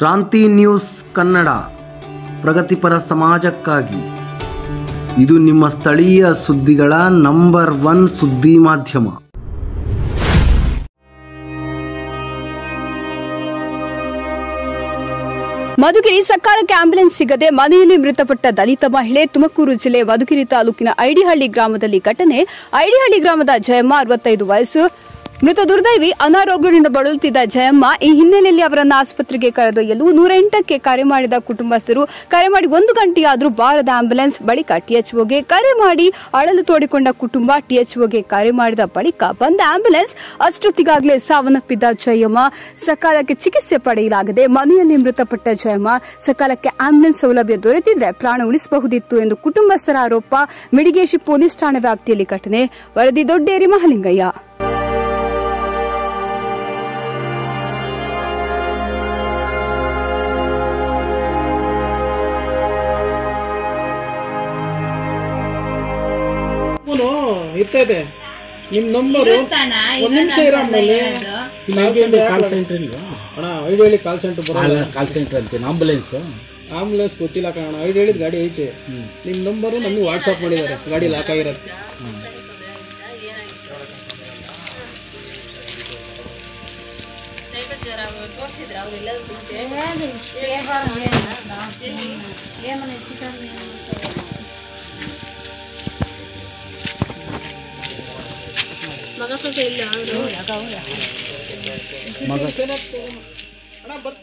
ಕ್ರಾಂತಿ ನ್ಯೂಸ್ ಕನ್ನಡ, ಪ್ರಗತಿಪರ ಸಮಾಜಕ್ಕಾಗಿ. ಇದು ನಿಮ್ಮ ಸ್ಥಳೀಯ ಸುದ್ದಿಗಳ ನಂಬರ್ 1 ಸುದ್ದಿ ಮಾಧ್ಯಮ. ಮಧುಗಿರಿ ಸಕಾಲಕ್ಕೆ ಆಂಬ್ಯುಲೆನ್ಸ್ ಸಿಗದೆ ಮನೆಯಲ್ಲಿ ಮೃತಪಟ್ಟ ದಲಿತ ಮಹಿಳೆ. ತುಮಕೂರು ಜಿಲ್ಲೆ ಮಧುಗಿರಿ ತಾಲೂಕಿನ ಐಡಿಹಳ್ಳಿ ಗ್ರಾಮದಲ್ಲಿ ಘಟನೆ. ಐಡಿಹಳ್ಳಿ ಗ್ರಾಮದ ಜಯಮ್ಮ 65 ವಯಸ್ಸು ಮೃತ ದುರ್ದೈವಿ. ಅನಾರೋಗ್ಯದಿಂದ ಬಳಲುತ್ತಿದ್ದ ಜಯಮ್ಮ ಈ ಹಿನ್ನೆಲೆಯಲ್ಲಿ ಅವರನ್ನು ಆಸ್ಪತ್ರೆಗೆ ಕರೆದೊಯ್ಯಲು 108ಕ್ಕೆ ಕರೆ ಮಾಡಿದ ಕುಟುಂಬಸ್ಥರು ಕರೆ ಮಾಡಿ 1 ಗಂಟೆಯಾದರೂ ಬಾರದ ಆಂಬ್ಯುಲೆನ್ಸ್. ಬಳಿಕ ಟಿಎಚ್ಒಗೆ ಕರೆ ಮಾಡಿ ಅಳಲು ತೋಡಿಕೊಂಡ ಕುಟುಂಬ. ಟಿಎಚ್ಒಗೆ ಕರೆ ಮಾಡಿದ ಬಳಿಕ ಬಂದ ಆಂಬ್ಯುಲೆನ್ಸ್. ಅಷ್ಟೊತ್ತಿಗಾಗಲೇ ಸಾವನ್ನಪ್ಪಿದ್ದ ಜಯಮ್ಮ. ಸಕಾಲಕ್ಕೆ ಚಿಕಿತ್ಸೆ ಪಡೆಯಲಾಗದೆ ಮನೆಯಲ್ಲಿ ಮೃತಪಟ್ಟ ಜಯಮ್ಮ. ಸಕಾಲಕ್ಕೆ ಆಂಬ್ಯುಲೆನ್ಸ್ ಸೌಲಭ್ಯ ದೊರೆತಿದ್ರೆ ಪ್ರಾಣ ಉಳಿಸಬಹುದಿತ್ತು ಎಂದು ಕುಟುಂಬಸ್ಥರ ಆರೋಪ. ಮಿಡಿಗೇಶಿ ಪೊಲೀಸ್ ಠಾಣೆ ವ್ಯಾಪ್ತಿಯಲ್ಲಿ ಘಟನೆ. ವರದಿ ದೊಡ್ಡೇರಿ ಮಹಲಿಂಗಯ್ಯ. ಇರ್ತೈತೆ ನಿಮ್ಮ ನಂಬರು. ಒಂದು ನಿಮಿಷ ಇರಮೇಲೆ ಕಾಲ್ ಸೆಂಟರ್ ಇಲ್ವಾ ಅಣ್ಣ? ಐಡಿಹಳ್ಳಿ ಕಾಲ್ ಸೆಂಟರ್ ಬರೋಲ್ಲ. ಕಾಲ್ ಸೆಂಟರ್ ಅಂತೀನಿ. ಆಂಬುಲೆನ್ಸ್ ಗೊತ್ತಿಲ್ಲ ಕಣ. ಐಡಿಹಳ್ಳಿದ ಗಾಡಿ ಐತೆ. ನಿಮ್ಮ ನಂಬರು ನಮಗೆ ವಾಟ್ಸಪ್ ಮಾಡಿದ್ದಾರೆ. ಗಾಡಿ ಲಾಕ್ ಆಗಿರುತ್ತೆ. ಮಗ